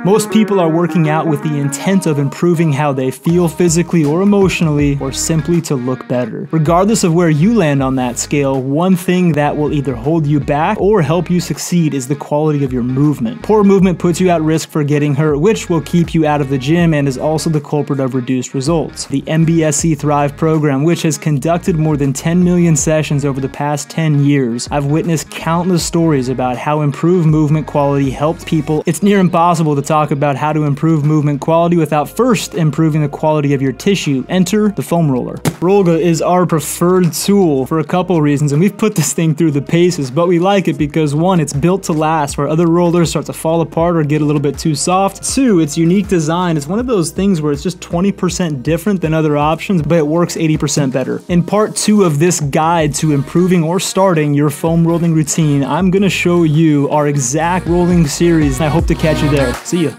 Most people are working out with the intent of improving how they feel physically or emotionally, or simply to look better. Regardless of where you land on that scale, one thing that will either hold you back or help you succeed is the quality of your movement. Poor movement puts you at risk for getting hurt, which will keep you out of the gym and is also the culprit of reduced results. The MBSC Thrive program, which has conducted more than 10 million sessions over the past 10 years, I've witnessed countless stories about how improved movement quality helps people. It's near impossible to talk about how to improve movement quality without first improving the quality of your tissue. Enter the foam roller. Rollga is our preferred tool for a couple reasons, and we've put this thing through the paces, but we like it because one, it's built to last where other rollers start to fall apart or get a little bit too soft. Two, its unique design is one of those things where it's just 20% different than other options, but it works 80% better. In part 2 of this guide to improving or starting your foam rolling routine, I'm gonna show you our exact rolling series. I hope to catch you there. See ya.